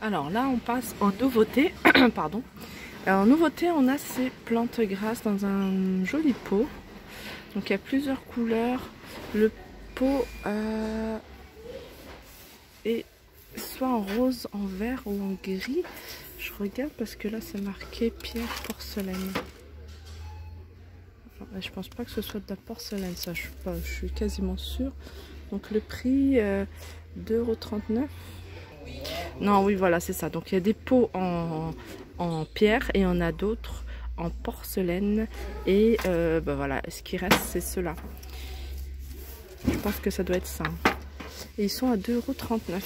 Alors là, on passe aux nouveautés. Pardon. Alors, en nouveauté, on a ces plantes grasses dans un joli pot. Donc, il y a plusieurs couleurs. Le pot est soit en rose, en vert ou en gris. Je regarde parce que là, c'est marqué pierre porcelaine. Enfin, je pense pas que ce soit de la porcelaine, ça. Je suis quasiment sûre. Donc, le prix, 2,39 €. Non, oui, voilà, c'est ça. Donc, il y a des pots en pierre et on a d'autres en porcelaine. Et voilà, ce qui reste, c'est ceux-là. Je pense que ça doit être ça. Et ils sont à 2,39 €.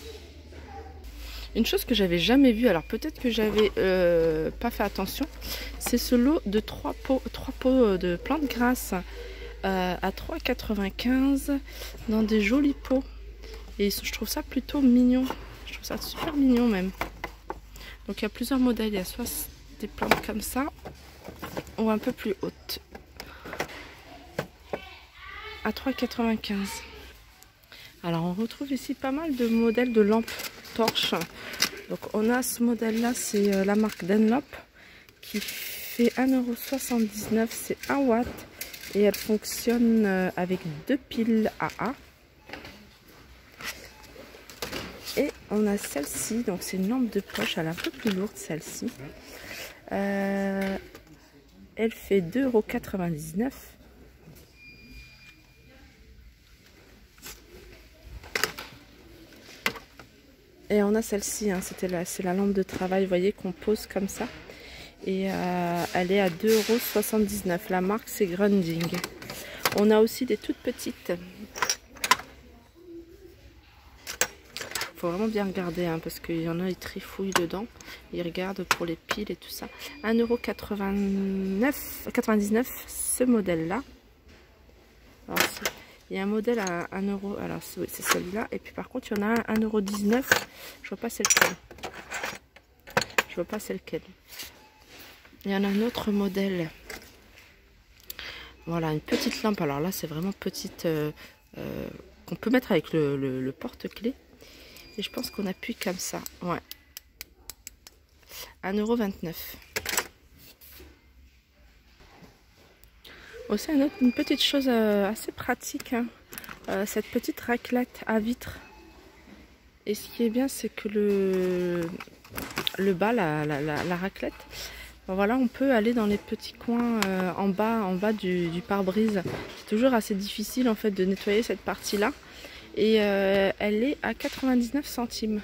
Une chose que j'avais jamais vue, alors peut-être que j'avais pas fait attention, c'est ce lot de 3 pots de plantes grasses à 3,95 € dans des jolis pots. Et je trouve ça plutôt mignon. Je trouve ça super mignon même. Donc il y a plusieurs modèles. Il y a soit des plantes comme ça ou un peu plus hautes. À 3,95 €. Alors on retrouve ici pas mal de modèles de lampes torches. Donc on a ce modèle là, c'est la marque Dunlop qui fait 1,79 €. C'est 1 watt et elle fonctionne avec 2 piles AA. Et on a celle-ci, donc c'est une lampe de poche, elle est un peu plus lourde celle-ci. Elle fait 2,99 €. Et on a celle-ci, hein, c'est la lampe de travail, vous voyez, qu'on pose comme ça. Et elle est à 2,79 €. La marque, c'est Grunding. On a aussi des toutes petites. Faut vraiment bien regarder, hein, parce qu'il y en a, ils trifouillent dedans. Ils regardent pour les piles et tout ça. 1,99 € ce modèle-là. Il y a un modèle à 1 €. Alors, c'est celui-là. Et puis, par contre, il y en a un à 1,19 €. Je vois pas c'est lequel. Je vois pas c'est lequel. Il y en a un autre modèle. Voilà, une petite lampe. Alors là, c'est vraiment petite. Qu'on peut mettre avec le porte-clés. Et je pense qu'on appuie comme ça. Ouais. 1,29 €. Aussi, une petite chose assez pratique. Hein. Cette petite raclette à vitre. Et ce qui est bien, c'est que le bas, la raclette, voilà, on peut aller dans les petits coins en bas du pare-brise. C'est toujours assez difficile en fait de nettoyer cette partie-là. Et elle est à 99 centimes.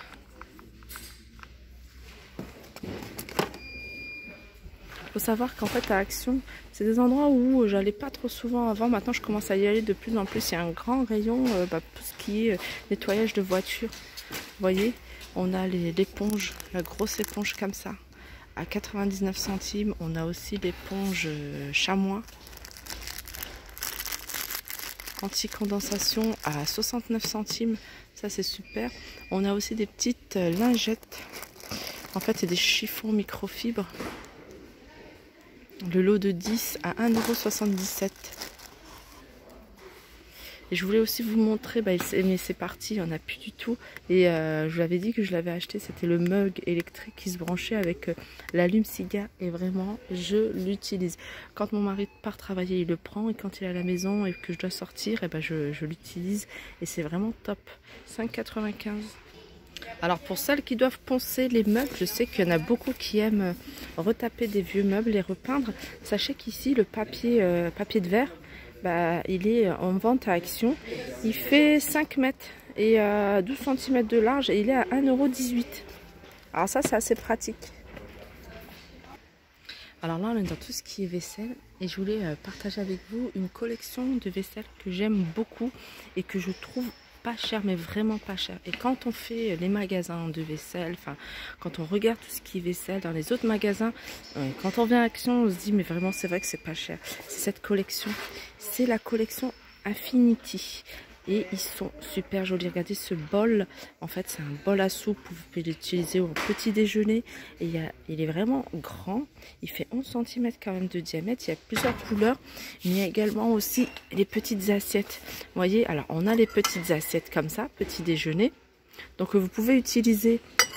Il faut savoir qu'en fait à Action, c'est des endroits où j'allais pas trop souvent avant. Maintenant je commence à y aller de plus en plus. Il y a un grand rayon, tout ce qui est nettoyage de voiture. Vous voyez, on a l'éponge, la grosse éponge comme ça, à 99 centimes. On a aussi l'éponge chamois. Anti-condensation à 69 centimes, ça c'est super. On a aussi des petites lingettes. En fait, c'est des chiffons microfibres. Le lot de 10 à 1,77 €. Et je voulais aussi vous montrer, mais c'est parti, il n'y en a plus du tout. Et je vous avais dit que je l'avais acheté, c'était le mug électrique qui se branchait avec l'allume-cigare. Et vraiment, je l'utilise. Quand mon mari part travailler, il le prend. Et quand il est à la maison et que je dois sortir, je l'utilise. Et c'est vraiment top. 5,95 €. Alors pour celles qui doivent poncer les meubles, je sais qu'il y en a beaucoup qui aiment retaper des vieux meubles et repeindre. Sachez qu'ici, le papier de verre, il est en vente à Action. Il fait 5 mètres et 12 cm de large et il est à 1,18 €. Alors ça, c'est assez pratique. Alors là, on est dans tout ce qui est vaisselle et je voulais partager avec vous une collection de vaisselle que j'aime beaucoup et que je trouve pas cher, mais vraiment pas cher. Et quand on fait les magasins de vaisselle, enfin quand on regarde tout ce qui est vaisselle dans les autres magasins, quand on vient à Action, on se dit mais vraiment c'est vrai que c'est pas cher. C'est cette collection, c'est la collection Infinity. Et ils sont super jolis. Regardez ce bol. En fait, c'est un bol à soupe. Vous pouvez l'utiliser au petit déjeuner. Et il est vraiment grand. Il fait 11 cm quand même de diamètre. Il y a plusieurs couleurs. Mais il y a également aussi les petites assiettes. Vous voyez, alors on a les petites assiettes comme ça, petit déjeuner. Donc vous pouvez utiliser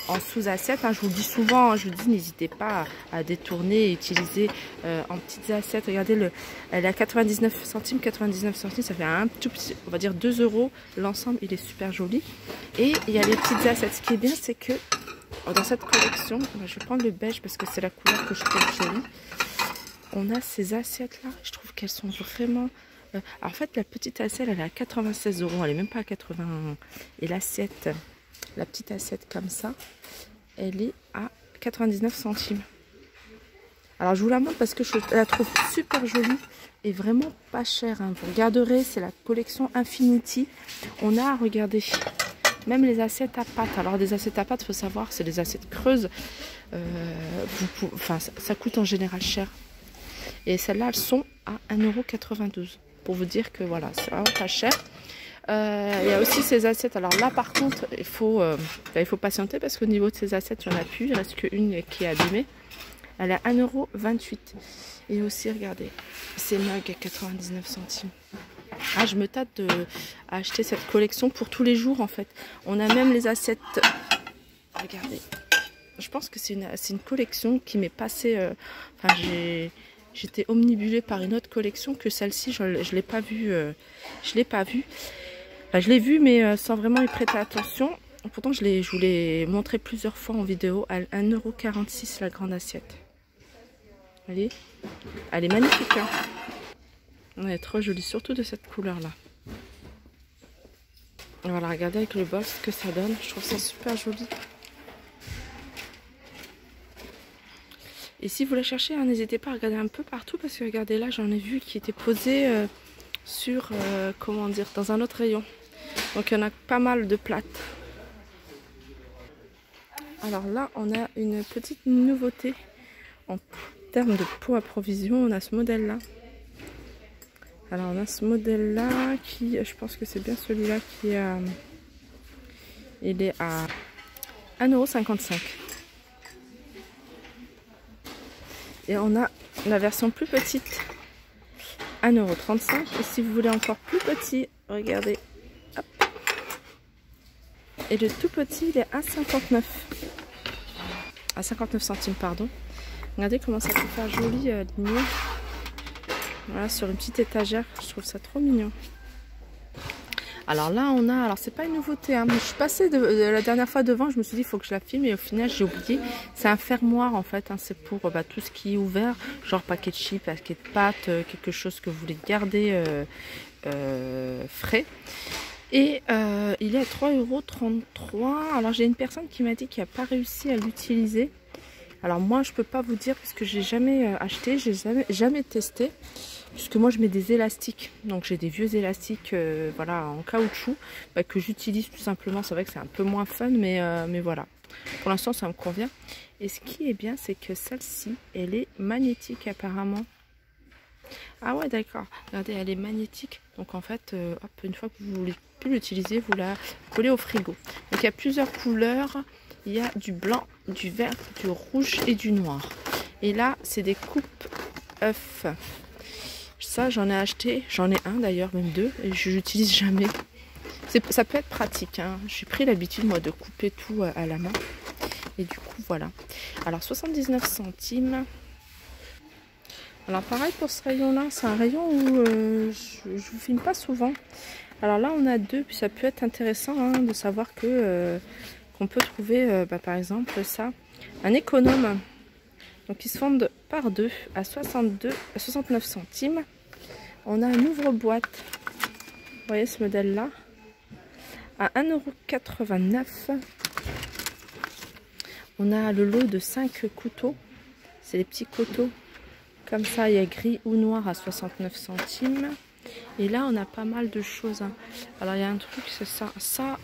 en sous-assiette. Hein. Je vous le dis souvent, hein, je vous dis, n'hésitez pas à détourner et utiliser en petites assiettes. Regardez, elle est à 99 centimes. 99 centimes, ça fait un tout petit, on va dire 2 euros. L'ensemble, il est super joli. Et il y a les petites assiettes. Ce qui est bien, c'est que dans cette collection, je vais prendre le beige parce que c'est la couleur que je trouve jolie. On a ces assiettes-là. Je trouve qu'elles sont vraiment... Alors, en fait, la petite assiette, elle est à 96 euros. Elle n'est même pas à 80. Et l'assiette, la petite assiette comme ça, elle est à 99 centimes. Alors, je vous la montre parce que je la trouve super jolie et vraiment pas chère. Hein. Vous regarderez, c'est la collection Infinity. On a, regardez, même les assiettes à pâte. Alors, des assiettes à pâte, il faut savoir, c'est des assiettes creuses. Enfin, ça coûte en général cher. Et celles-là, elles sont à 1,92 €. Pour vous dire que voilà, c'est vraiment pas cher. Il y a aussi ces assiettes. Alors là, par contre, il faut patienter parce qu'au niveau de ces assiettes, il n'y en a plus. Il reste qu'une qui est abîmée. Elle est à 1,28 €. Et aussi, regardez, ces mugs à 99 centimes. Ah, je me tâte à acheter cette collection pour tous les jours, en fait. On a même les assiettes. Regardez. Je pense que c'est une collection qui m'est passée... Enfin, j'étais omnibulée par une autre collection que celle-ci, je ne l'ai pas vue. Je l'ai vue, mais sans vraiment y prêter attention. Pourtant, je vous l'ai montré plusieurs fois en vidéo. À 1,46 € la grande assiette. Elle est magnifique. Hein. Elle est trop jolie, surtout de cette couleur-là. Voilà, regardez avec le bol ce que ça donne. Je trouve ça super joli. Et si vous la cherchez, hein, n'hésitez pas à regarder un peu partout parce que regardez là, j'en ai vu qui étaient posés sur, comment dire, dans un autre rayon. Donc il y en a pas mal de plates. Alors là, on a une petite nouveauté en termes de pot à provision. On a ce modèle-là. Alors on a ce modèle-là qui, je pense que c'est bien celui-là qui est à... Il est à 1,55 €. Et on a la version plus petite, 1,35 €. Et si vous voulez encore plus petit, regardez. Hop. Et le tout petit, il est à 59. À 59 centimes, pardon. Regardez comment ça peut faire joli aligné. Voilà, sur une petite étagère. Je trouve ça trop mignon. Alors là, on a... Alors, c'est pas une nouveauté. Hein, mais je suis passée la dernière fois devant. Je me suis dit, il faut que je la filme. Et au final, j'ai oublié. C'est un fermoir, en fait. Hein, c'est pour tout ce qui est ouvert. Genre paquet de chips, paquet de pâtes. Quelque chose que vous voulez garder frais. Et il est à 3,33 €. Alors, j'ai une personne qui m'a dit qu'il n'a pas réussi à l'utiliser. Alors, moi, je peux pas vous dire parce que j'ai jamais acheté. J'ai jamais testé. Puisque moi je mets des élastiques, donc j'ai des vieux élastiques voilà, en caoutchouc que j'utilise tout simplement. C'est vrai que c'est un peu moins fun, mais voilà. Pour l'instant ça me convient. Et ce qui est bien, c'est que celle-ci, elle est magnétique apparemment. Ah ouais, d'accord. Regardez, elle est magnétique. Donc en fait, hop, une fois que vous voulez plus l'utiliser, vous la collez au frigo. Donc il y a plusieurs couleurs. Il y a du blanc, du vert, du rouge et du noir. Et là, c'est des coupes œufs. Ça, j'en ai acheté, j'en ai un d'ailleurs, même deux, et je l'utilise jamais. Ça peut être pratique, hein. J'ai pris l'habitude, moi, de couper tout à la main. Et du coup, voilà. Alors, 79 centimes. Alors, pareil pour ce rayon-là, c'est un rayon où je ne vous filme pas souvent. Alors là, on a deux, puis ça peut être intéressant hein, de savoir que qu'on peut trouver, par exemple, ça, un économe. Donc, ils se vendent par deux à 69 centimes. On a un ouvre-boîte. Vous voyez ce modèle-là à 1,89 €. On a le lot de 5 couteaux. C'est les petits couteaux. Comme ça, il y a gris ou noir à 69 centimes. Et là, on a pas mal de choses. Hein. Alors, il y a un truc, c'est ça. Ça,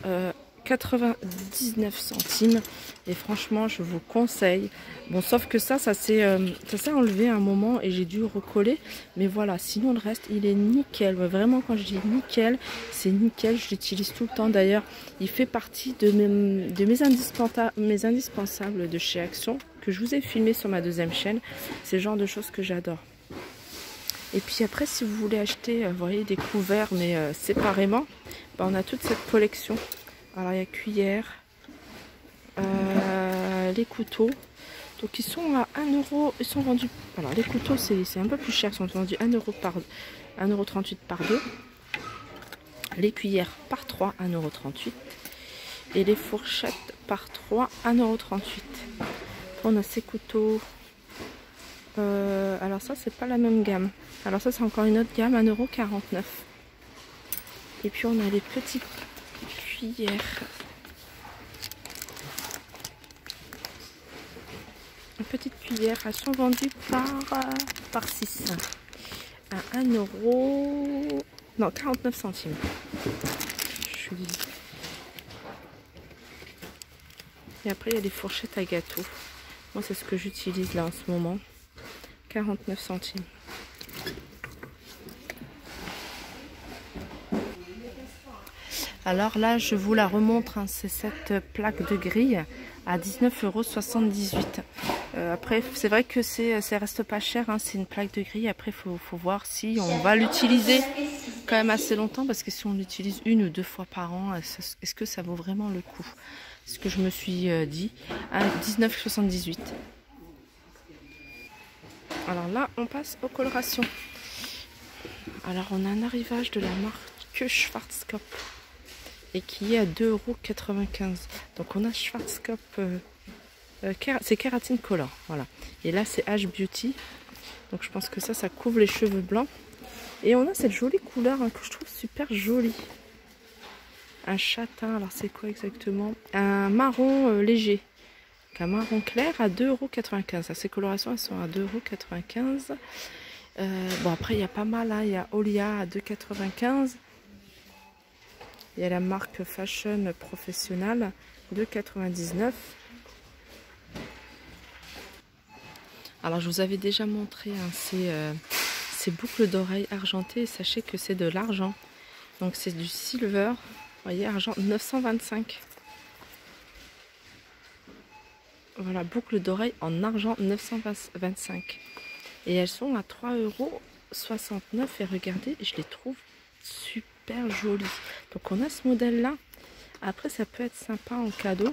99 centimes. Et franchement, je vous conseille. Bon, sauf que ça s'est enlevé à un moment et j'ai dû recoller. Mais voilà, sinon le reste, il est nickel. Vraiment, quand je dis nickel, c'est nickel. Je l'utilise tout le temps. D'ailleurs, il fait partie de mes indispensables de chez Action que je vous ai filmé sur ma deuxième chaîne. C'est le genre de choses que j'adore. Et puis après, si vous voulez acheter, vous voyez, des couverts, mais séparément, on a toute cette collection. Alors, il y a cuillère. les couteaux. Donc ils sont à 1 euro, ils sont vendus. Alors les couteaux c'est un peu plus cher, ils sont vendus 1 euro par 1,38 € par 2. Les cuillères par 3, 1,38 €. Et les fourchettes par 3, 1,38 €. On a ces couteaux. Alors ça c'est pas la même gamme. Alors ça c'est encore une autre gamme, 1,49 €. Et puis on a les petites cuillères. Une petite cuillère, elles sont vendues par 6 à 1 €, non 49 centimes. Et après il y a des fourchettes à gâteau. Moi c'est ce que j'utilise là en ce moment. 49 centimes. Alors là je vous la remontre, hein, c'est cette plaque de grille à 19,78 €. Après c'est vrai que ça reste pas cher, hein, c'est une plaque de grille. Après faut voir si on va l'utiliser quand même assez longtemps, parce que si on l'utilise 1 ou 2 fois par an, est-ce que ça vaut vraiment le coup? C'est ce que je me suis dit. À 19,78 €. Alors là on passe aux colorations. Alors on a un arrivage de la marque Schwarzkopf et qui est à 2,95 €. Donc on a Schwarzkopf, c'est Kératine Color, voilà. Et là c'est H Beauty, donc je pense que ça couvre les cheveux blancs. Et on a cette jolie couleur, hein, que je trouve super jolie. Un châtain, alors c'est quoi exactement? Un marron léger. Un marron clair à 2,95 €. Ces colorations elles sont à 2,95 €. Bon après il y a pas mal, hein. Il y a Olia à 2,95 €. Il y a la marque Fashion Professional 2,99 €. Alors je vous avais déjà montré, hein, ces boucles d'oreilles argentées. Sachez que c'est de l'argent. Donc c'est du silver. Vous voyez, argent 925. Voilà, boucles d'oreilles en argent 925. Et elles sont à 3,69 €. Et regardez, je les trouve super jolies. Donc on a ce modèle là. Après ça peut être sympa en cadeau.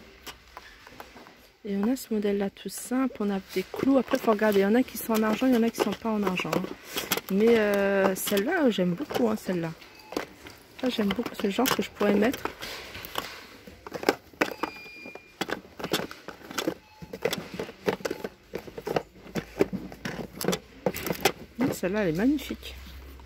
Et on a ce modèle là tout simple. On a des clous. Après il faut regarder. Il y en a qui sont en argent, il y en a qui sont pas en argent. Mais celle-là j'aime beaucoup, hein, celle-là. J'aime beaucoup, c'est le genre que je pourrais mettre. Celle-là elle est magnifique.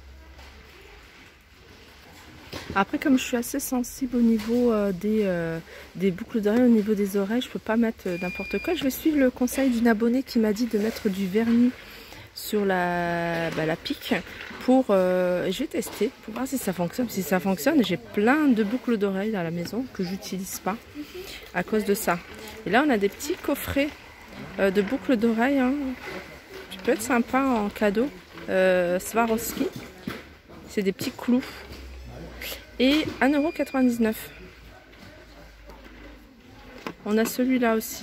Après comme je suis assez sensible au niveau des boucles d'oreilles, au niveau des oreilles, je peux pas mettre n'importe quoi. Je vais suivre le conseil d'une abonnée qui m'a dit de mettre du vernis sur la pique pour je vais tester pour voir si ça fonctionne. Si ça fonctionne, j'ai plein de boucles d'oreilles à la maison que j'utilise pas à cause de ça. Et là on a des petits coffrets de boucles d'oreilles, hein. Ça peut être sympa en cadeau. Swarovski, c'est des petits clous. Et 1,99 €. On a celui-là aussi.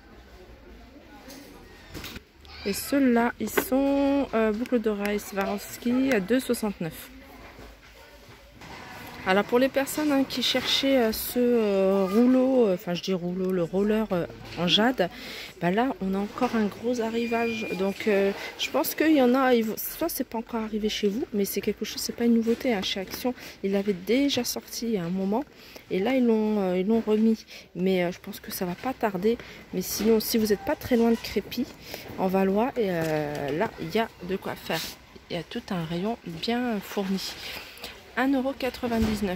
Et ceux-là, ils sont boucles d'oreilles Swarovski à 2,69 €. Alors pour les personnes, hein, qui cherchaient ce rouleau, enfin je dis rouleau, le roller en jade, bah là on a encore un gros arrivage. Donc je pense qu'il y en a, soit c'est pas encore arrivé chez vous, mais c'est quelque chose, c'est pas une nouveauté, hein. Chez Action, ils l'avaient déjà sorti il y a un moment, et là ils l'ont remis. Mais je pense que ça va pas tarder. Mais sinon, si vous n'êtes pas très loin de Crépy, en Valois, et là il y a de quoi faire. Il y a tout un rayon bien fourni. 1,99 €.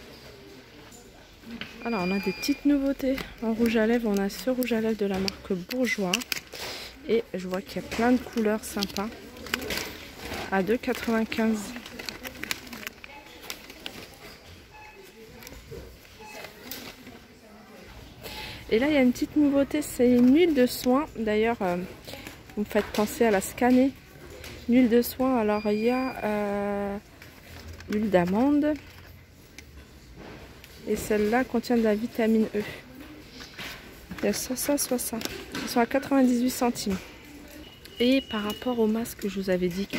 Alors on a des petites nouveautés en rouge à lèvres. On a ce rouge à lèvres de la marque Bourjois. Et je vois qu'il y a plein de couleurs sympas. À 2,95 €. Et là il y a une petite nouveauté, c'est une huile de soin. D'ailleurs vous me faites penser à la scanner. Une huile de soin, alors il y a l'huile d'amande. Et celle-là contient de la vitamine E. Il y a soit ça, soit ça. Ils sont à 98 centimes. Et par rapport au masque que je vous avais dit que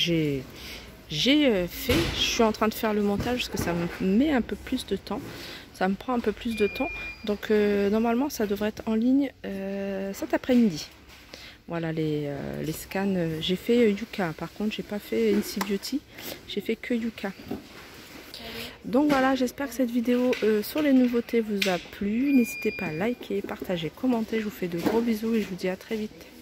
j'ai fait, je suis en train de faire le montage parce que ça me met un peu plus de temps. ça me prend un peu plus de temps. Donc normalement ça devrait être en ligne cet après-midi. Voilà les scans. J'ai fait Yuka, par contre j'ai pas fait NC Beauty, j'ai fait que Yuka. Donc voilà, j'espère que cette vidéo sur les nouveautés vous a plu. N'hésitez pas à liker, partager, commenter. Je vous fais de gros bisous et je vous dis à très vite.